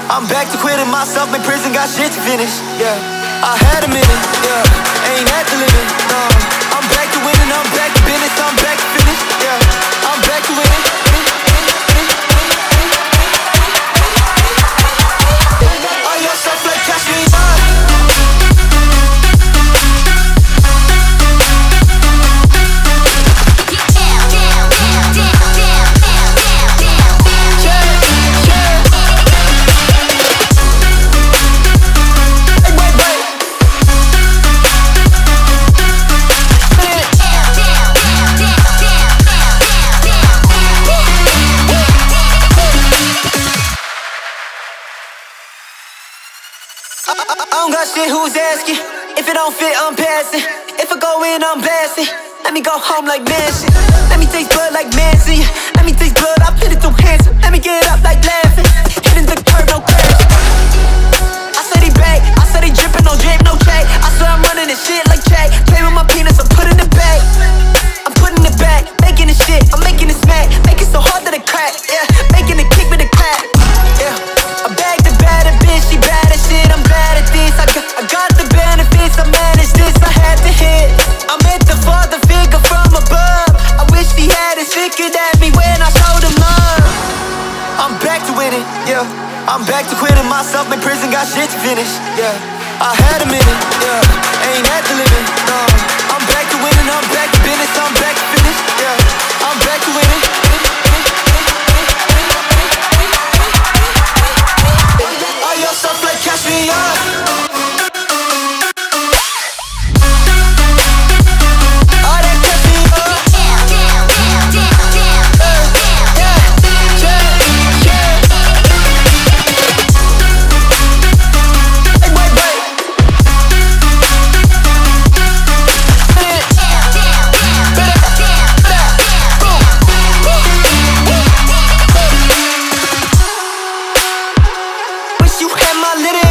I'm back to quitting myself, in prison, got shit to finish. Yeah, I had a minute, yeah, ain't had the limit, no. I'm back to winning, I'm back to business, I'm back to finish. Yeah, I'm back to winning. All your stuff like CASHMERE. I don't got shit, who's asking? If it don't fit, I'm passing. If I go in, I'm blasting. Let me go home like Manson. Let me taste blood like Manson. Let me taste blood, I put it through handsome. Let me get up like laughing. Hitting the curb, no crash. I said he back, I said he dripping, no drip, no check. I swear I'm running this shit like Jack. Play with my penis, I'm putting it back. I'm putting it back, making it shit, I'm making it smack. Make it so hard that it crack, yeah. Making it kick with a crack, yeah. I bagged the baddest bitch, she bad as shit, I'm bad at this. I got the benefits, I managed this, I had to hit. I meant the father figure from above. I wish he had his figured at me when I showed him love. I'm back to winning, yeah. I'm back to quitting myself, in prison, got shit to finish. Yeah, I had a minute, yeah, ain't had the limit, no. I'm back to winning, I'm back to business, I'm back to finish. Yeah, I'm back to winning. All your stuff like CASHMERE. You had my little